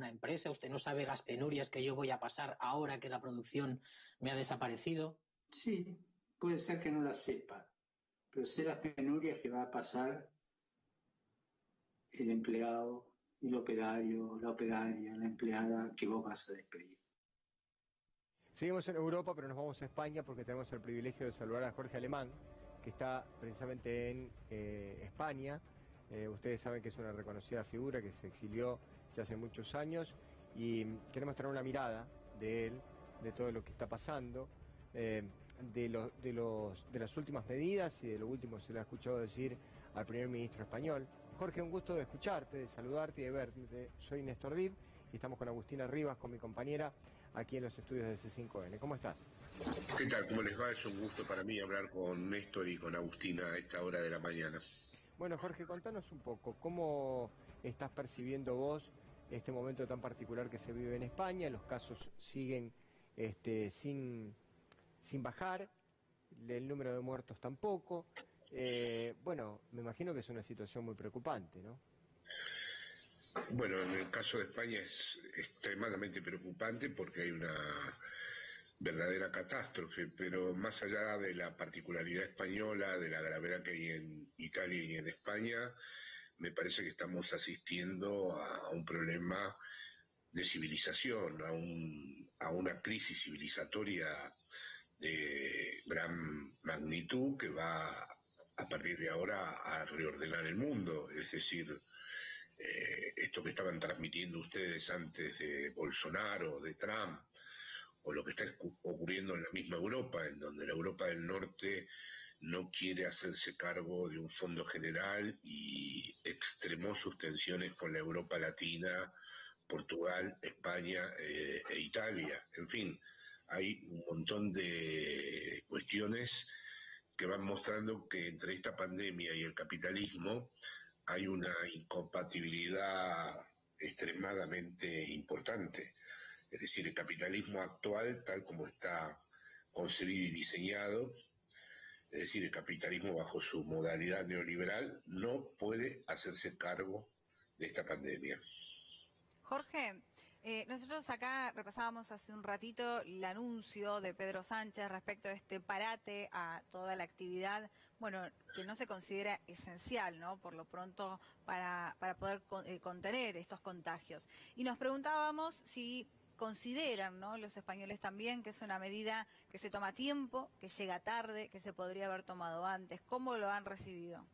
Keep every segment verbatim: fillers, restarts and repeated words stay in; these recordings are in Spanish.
una empresa? ¿Usted no sabe las penurias que yo voy a pasar ahora que la producción me ha desaparecido? Sí, puede ser que no las sepa, pero sé las penurias que va a pasar el empleado, el operario, la operaria, la empleada que vos vas a despedir. Seguimos en Europa, pero nos vamos a España porque tenemos el privilegio de saludar a Jorge Alemán, que está precisamente en eh, España. Eh, ustedes saben que es una reconocida figura que se exilió ya hace muchos años y queremos tener una mirada de él, de todo lo que está pasando, eh, de, lo, de, los, de las últimas medidas y de lo último que se le ha escuchado decir al primer ministro español. Jorge, un gusto de escucharte, de saludarte y de verte. Soy Néstor Dib y estamos con Agustina Rivas, con mi compañera, aquí en los estudios de C cinco N. ¿Cómo estás? ¿Qué tal? ¿Cómo les va? Es un gusto para mí hablar con Néstor y con Agustina a esta hora de la mañana. Bueno, Jorge, contanos un poco, ¿cómo estás percibiendo vos este momento tan particular que se vive en España? Los casos siguen este, sin, sin bajar, el número de muertos tampoco. Eh, bueno, me imagino que es una situación muy preocupante, ¿no? Bueno, en el caso de España es extremadamente preocupante porque hay una verdadera catástrofe, pero más allá de la particularidad española, de la gravedad que hay en Italia y en España, me parece que estamos asistiendo a un problema de civilización, a, un, a una crisis civilizatoria de gran magnitud que va a partir de ahora a reordenar el mundo, es decir, eh, esto que estaban transmitiendo ustedes antes de Bolsonaro, de Trump, o lo que está ocurriendo en la misma Europa, en donde la Europa del Norte no quiere hacerse cargo de un fondo general y extremó sus tensiones con la Europa Latina, Portugal, España eh, e Italia. En fin, hay un montón de cuestiones que van mostrando que entre esta pandemia y el capitalismo hay una incompatibilidad extremadamente importante. Es decir, el capitalismo actual, tal como está concebido y diseñado, es decir, el capitalismo bajo su modalidad neoliberal, no puede hacerse cargo de esta pandemia. Jorge, eh, nosotros acá repasábamos hace un ratito el anuncio de Pedro Sánchez respecto a este parate a toda la actividad, bueno, que no se considera esencial, ¿no? Por lo pronto para, para poder con, eh, contener estos contagios. Y nos preguntábamos si consideran, ¿no?, los españoles también que es una medida que se toma tiempo, que llega tarde, que se podría haber tomado antes. ¿Cómo lo han recibido?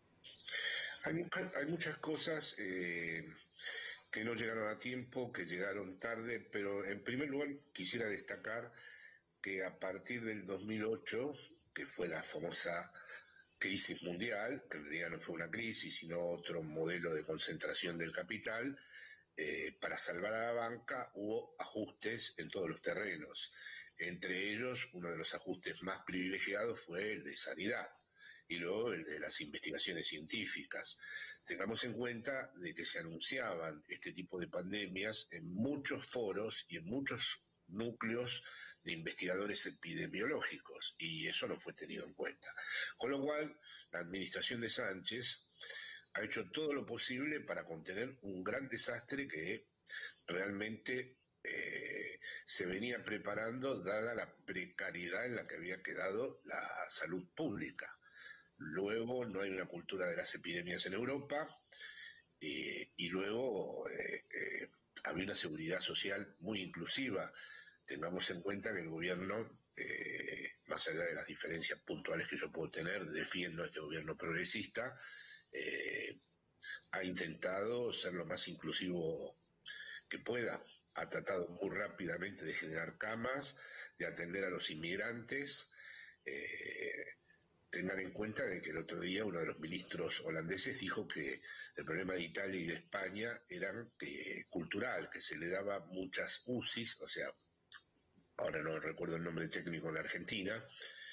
Hay, hay muchas cosas eh, que no llegaron a tiempo, que llegaron tarde, pero en primer lugar quisiera destacar que a partir del dos mil ocho, que fue la famosa crisis mundial, que en realidad no fue una crisis, sino otro modelo de concentración del capital, Eh, para salvar a la banca hubo ajustes en todos los terrenos. Entre ellos, uno de los ajustes más privilegiados fue el de sanidad y luego el de las investigaciones científicas. Tengamos en cuenta de que se anunciaban este tipo de pandemias en muchos foros y en muchos núcleos de investigadores epidemiológicos y eso no fue tenido en cuenta. Con lo cual, la administración de Sánchez ha hecho todo lo posible para contener un gran desastre que realmente eh, se venía preparando dada la precariedad en la que había quedado la salud pública. Luego no hay una cultura de las epidemias en Europa eh, y luego eh, eh, había una seguridad social muy inclusiva. Tengamos en cuenta que el gobierno, eh, más allá de las diferencias puntuales que yo puedo tener, defiendo a este gobierno progresista, Eh, ha intentado ser lo más inclusivo que pueda. Ha tratado muy rápidamente de generar camas, de atender a los inmigrantes. Eh, tengan en cuenta de que el otro día uno de los ministros holandeses dijo que el problema de Italia y de España era eh, cultural, que se le daba muchas U C Is, o sea, ahora no recuerdo el nombre técnico en la Argentina,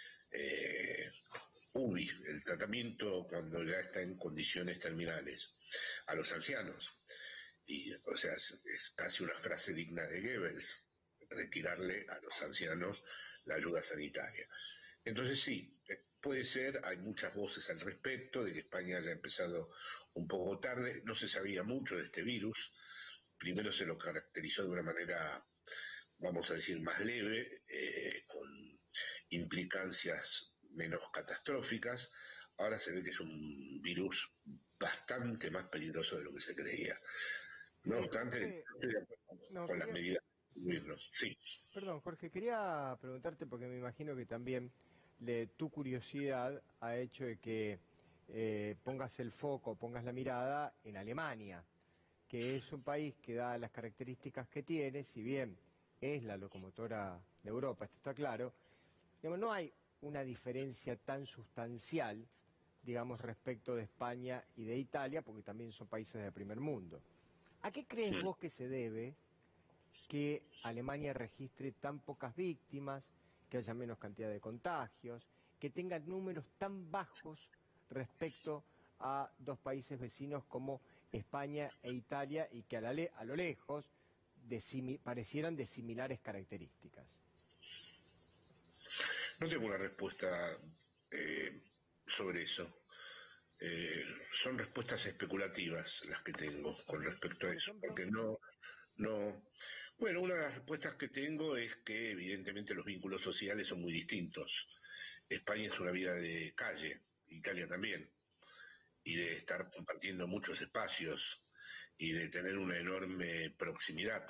eh, U B I, el tratamiento cuando ya está en condiciones terminales, a los ancianos. Y, o sea, es, es casi una frase digna de Goebbels, retirarle a los ancianos la ayuda sanitaria. Entonces sí, puede ser, hay muchas voces al respecto de que España haya empezado un poco tarde, no se sabía mucho de este virus, primero se lo caracterizó de una manera, vamos a decir, más leve, eh, con implicancias menos catastróficas. Ahora se ve que es un virus bastante más peligroso de lo que se creía. No Eh, obstante, Jorge, estoy de acuerdo no, con las quería- medidas de sí. incluirlos. Sí. Perdón, Jorge, quería preguntarte porque me imagino que también le- tu curiosidad ha hecho de que eh, pongas el foco, pongas la mirada en Alemania, que es un país que da las características que tiene, si bien es la locomotora de Europa, esto está claro, digamos, no hay una diferencia tan sustancial, digamos, respecto de España y de Italia, porque también son países de primer mundo. ¿A qué crees Mm. vos que se debe que Alemania registre tan pocas víctimas, que haya menos cantidad de contagios, que tenga números tan bajos respecto a dos países vecinos como España e Italia y que a, la le- a lo lejos de simi- parecieran de similares características? No tengo una respuesta eh, sobre eso. Eh, son respuestas especulativas las que tengo con respecto a Por eso, ejemplo, porque no, no. Bueno, una de las respuestas que tengo es que evidentemente los vínculos sociales son muy distintos. España es una vida de calle, Italia también, y de estar compartiendo muchos espacios y de tener una enorme proximidad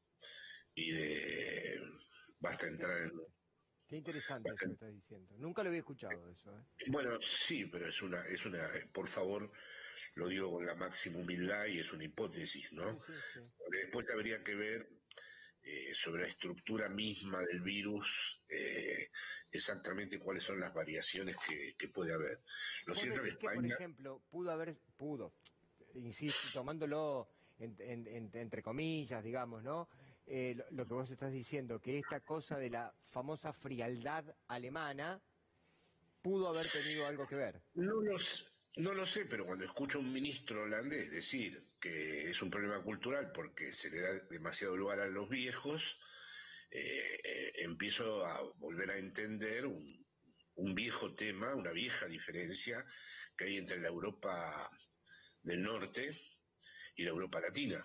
y de basta qué entrar en interesante. Qué interesante eso basta que estás diciendo. Nunca lo había escuchado eso, ¿eh? bueno, sí, pero es una, es una, por favor, lo digo con la máxima humildad y es una hipótesis, Sí, ¿no? sí, sí. Porque después habría que ver eh, sobre la estructura misma del virus, eh, exactamente cuáles son las variaciones que, que puede haber. Lo Vos cierto es que decís que, por España, ejemplo, pudo haber, pudo, insisto, tomándolo en- en- en- entre comillas, digamos, ¿no? Eh, lo, lo que vos estás diciendo, que esta cosa de la famosa frialdad alemana pudo haber tenido algo que ver. no los, no lo sé, pero cuando escucho a un ministro holandés decir que es un problema cultural porque se le da demasiado lugar a los viejos, eh, eh, empiezo a volver a entender un, un viejo tema, una vieja diferencia que hay entre la Europa del Norte y la Europa Latina,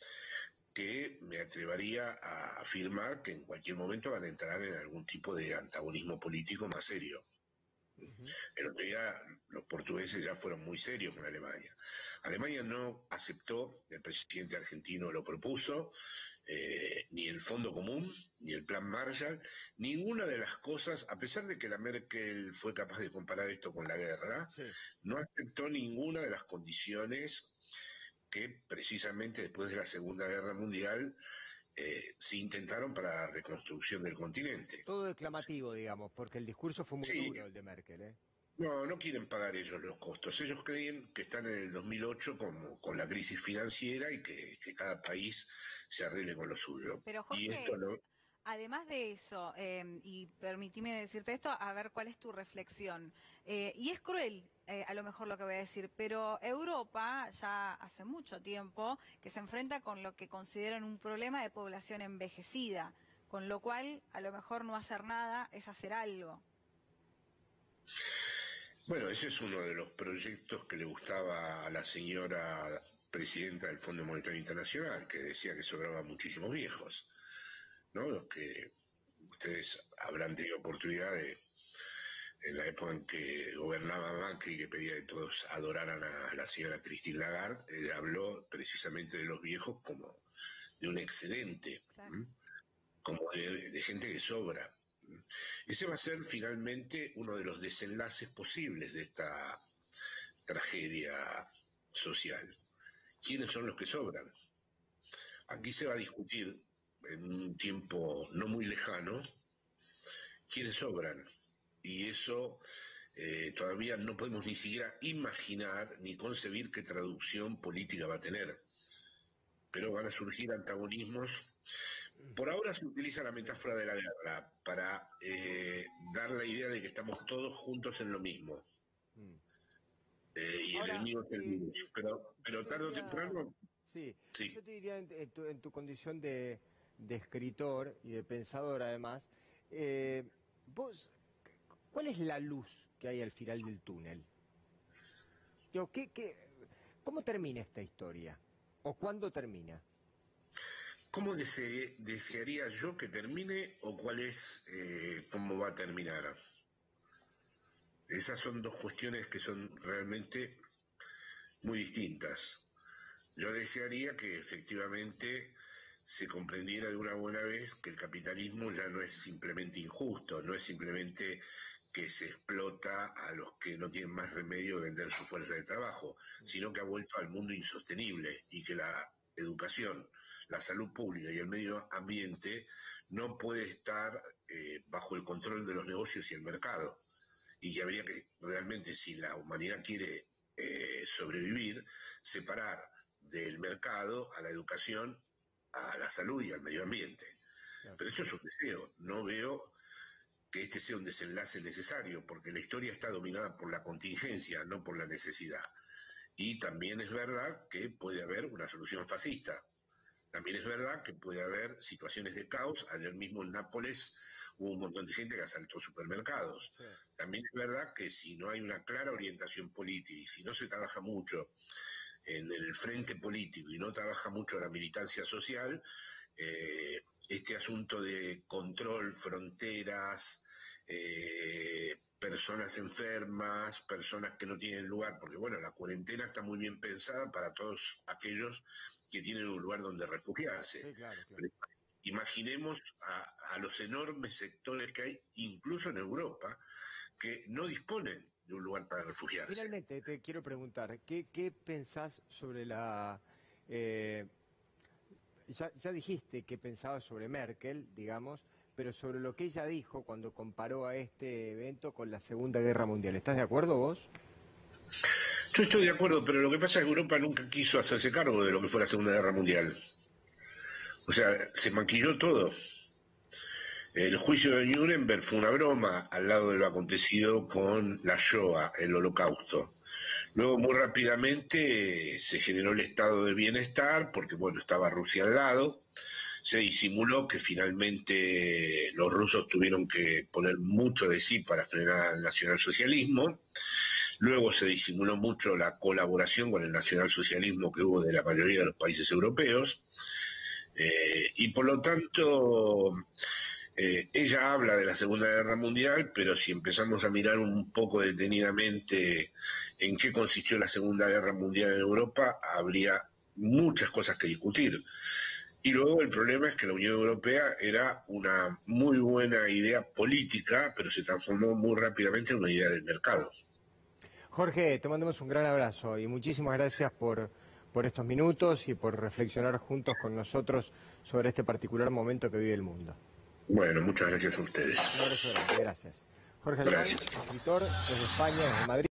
que me atrevería a afirmar que en cualquier momento van a entrar en algún tipo de antagonismo político más serio. Ujú. El otro día los portugueses ya fueron muy serios con Alemania. Alemania no aceptó, el presidente argentino lo propuso, eh, ni el Fondo Común, ni el Plan Marshall, ninguna de las cosas, a pesar de que la Merkel fue capaz de comparar esto con la guerra, Sí. no aceptó ninguna de las condiciones que precisamente después de la Segunda Guerra Mundial eh, se intentaron para la reconstrucción del continente. Todo declamativo, digamos, porque el discurso fue muy Sí, duro el de Merkel, ¿eh? no, no quieren pagar ellos los costos. Ellos creen que están en el dos mil ocho con, con la crisis financiera y que, que cada país se arregle con lo suyo. Pero Y esto Jorge, no. además de eso, eh, y permitime decirte esto, a ver cuál es tu reflexión. Eh, y es cruel, eh, a lo mejor lo que voy a decir, pero Europa ya hace mucho tiempo que se enfrenta con lo que consideran un problema de población envejecida, con lo cual a lo mejor no hacer nada es hacer algo. Bueno, ese es uno de los proyectos que le gustaba a la señora presidenta del Fondo Monetario Internacional, que decía que sobraban muchísimos viejos, ¿no? Los que ustedes habrán tenido oportunidad de, en la época en que gobernaba Macri, que pedía que todos adoraran a la señora Christine Lagarde, él habló precisamente de los viejos como de un excedente, Claro. ¿m? Como de, de gente que sobra. Ese va a ser finalmente uno de los desenlaces posibles de esta tragedia social. ¿Quiénes son los que sobran? Aquí se va a discutir en un tiempo no muy lejano quiénes sobran. Y eso eh, todavía no podemos ni siquiera imaginar ni concebir qué traducción política va a tener. Pero van a surgir antagonismos. Por ahora se utiliza la metáfora de la guerra para eh, dar la idea de que estamos todos juntos en lo mismo. Mm. Eh, y el Ahora, enemigo es el eh, virus. eh, Pero, yo pero te tarde o diría, temprano, sí, sí. yo te diría en, en tu, en tu condición de, de escritor y de pensador además, eh, vos, ¿cuál es la luz que hay al final del túnel? Digo, ¿qué, qué, ¿cómo termina esta historia? ¿O cuándo termina? ¿cómo dese, desearía yo que termine o cuál es, eh, cómo va a terminar? Esas son dos cuestiones que son realmente muy distintas. Yo desearía que efectivamente se comprendiera de una buena vez que el capitalismo ya no es simplemente injusto, no es simplemente que se explota a los que no tienen más remedio de vender su fuerza de trabajo, sino que ha vuelto al mundo insostenible y que la educación, la salud pública y el medio ambiente no puede estar eh, bajo el control de los negocios y el mercado. Y que habría que realmente, si la humanidad quiere eh, sobrevivir, separar del mercado a la educación, a la salud y al medio ambiente. Claro. Pero esto es un deseo, no veo que este sea un desenlace necesario, porque la historia está dominada por la contingencia, no por la necesidad. Y también es verdad que puede haber una solución fascista. También es verdad que puede haber situaciones de caos. Ayer mismo en Nápoles hubo un montón de gente que asaltó supermercados. Sí. También es verdad que si no hay una clara orientación política y si no se trabaja mucho en el frente político y no trabaja mucho la militancia social, eh, este asunto de control, fronteras, eh, personas enfermas, personas que no tienen lugar, porque bueno, la cuarentena está muy bien pensada para todos aquellos que tienen un lugar donde refugiarse. Sí, claro, claro. Pero imaginemos a, a los enormes sectores que hay, incluso en Europa, que no disponen de un lugar para refugiarse. Finalmente, te quiero preguntar, ¿qué, qué pensás sobre la... Eh, ya, ya dijiste que pensabas sobre Merkel, digamos, pero sobre lo que ella dijo cuando comparó a este evento con la Segunda Guerra Mundial. ¿Estás de acuerdo vos? Yo estoy de acuerdo, pero lo que pasa es que Europa nunca quiso hacerse cargo de lo que fue la Segunda Guerra Mundial. O sea, se maquilló todo. El juicio de Nuremberg fue una broma al lado de lo acontecido con la Shoah, el Holocausto. Luego, muy rápidamente, se generó el estado de bienestar, porque, bueno, estaba Rusia al lado. Se disimuló que finalmente los rusos tuvieron que poner mucho de sí para frenar al nacionalsocialismo. Luego se disimuló mucho la colaboración con el nacionalsocialismo que hubo de la mayoría de los países europeos. Eh, y por lo tanto... Eh, ella habla de la Segunda Guerra Mundial, pero si empezamos a mirar un poco detenidamente en qué consistió la Segunda Guerra Mundial en Europa, habría muchas cosas que discutir. Y luego el problema es que la Unión Europea era una muy buena idea política, pero se transformó muy rápidamente en una idea del mercado. Jorge, te mandamos un gran abrazo y muchísimas gracias por, por estos minutos y por reflexionar juntos con nosotros sobre este particular momento que vive el mundo. Bueno, muchas gracias a ustedes. Un abrazo grande, gracias. Jorge Alemán, escritor desde España, desde Madrid.